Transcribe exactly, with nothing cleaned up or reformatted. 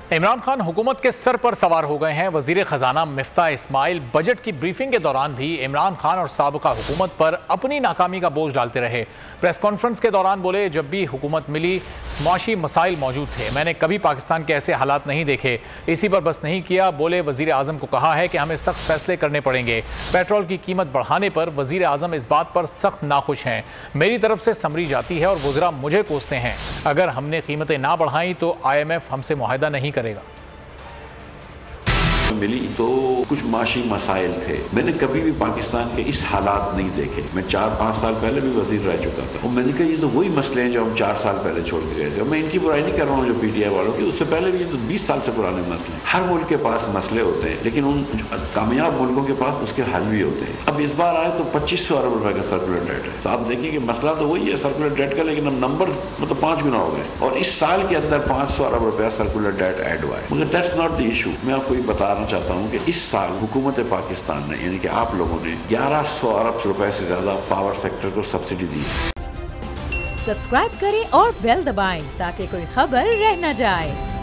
عمران خان حکومت کے سر پر سوار ہو گئے ہیں۔ وزیر خزانہ مفتاح اسماعیل بجٹ کی بریفنگ کے دوران بھی عمران خان اور سابقہ حکومت پر اپنی ناکامی کا بوجھ ڈالتے رہے۔ پریس کانفرنس کے دوران بولے، جب بھی حکومت ملی معاشی مسائل موجود تھے، میں نے کبھی پاکستان کے ایسے حالات نہیں دیکھے، اسی پر بس نہیں کیا۔ بولے، وزیر اعظم کو کہا ہے کہ ہمیں سخت فیصلے کرنے پڑیں گے۔ پیٹرول کی قیمت بڑھانے پر وزیر اعظم اس بات پر سخت ناخوش ہیں۔ میری طرف سے سمری جاتی ہے اور وزراء مجھے کوستے ہیں، اگر ہم نے قیمتیں نہ بڑھائیں تو آئی ایم ایف ہم سے معاہدہ نہیں کرے گا۔ ملی تو کچھ معاشی مسائل تھے، میں نے کبھی بھی پاکستان کے اس حالات نہیں دیکھے۔ میں چار پانچ سال پہلے بھی وزیر رہ چکا تھا اور میں نے کہا یہ تو وہی مسئلے ہیں جو ہم چار سال پہلے چھوڑ کے گئے تھے۔ اور میں ان کی برائی نہیں کر رہا ہوں جو پی ٹی آئی والوں کی، اس سے پہلے بھی یہ تو بیس سال سے پرانے مسئلے ہیں۔ ہر ملک کے پاس مسئلے ہوتے ہیں، لیکن ان کامیاب ملکوں کے پاس اس کے حل بھی ہوتے ہیں۔ اب اس بار آئے تو پچیس سو ارب روپے کا سرکولر ڈیٹ ہے، تو آپ دیکھیں کہ مسئلہ تو وہی ہے سرکولر ڈیٹ کا، لیکن اب نمبر مطلب پانچ گنا ہو گئے اور اس سال کے اندر پانچ سو ارب روپیہ سرکولر ڈیٹ ایڈ ہوا ہے۔ مگر دیٹس ناٹ دی ایشو۔ میں آپ کو یہ بتانا چاہتا ہوں کہ اس سال حکومت پاکستان نے یعنی کہ آپ لوگوں نے گیارہ سو ارب روپے سے زیادہ پاور سیکٹر کو سبسڈی دی ہے۔ سبسکرائب کریں اور بیل دبائیں تاکہ کوئی خبر رہ نہ جائے۔